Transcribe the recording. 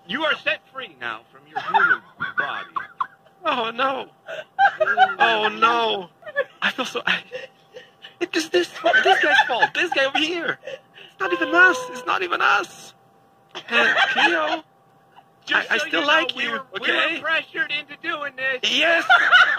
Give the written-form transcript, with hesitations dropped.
You are set free now from your human body. Oh no! Oh no! I feel so. It's this guy's fault. This guy over here. It's not even us. It's not even us. Cleo, I still like you. We were pressured into doing this. Yes.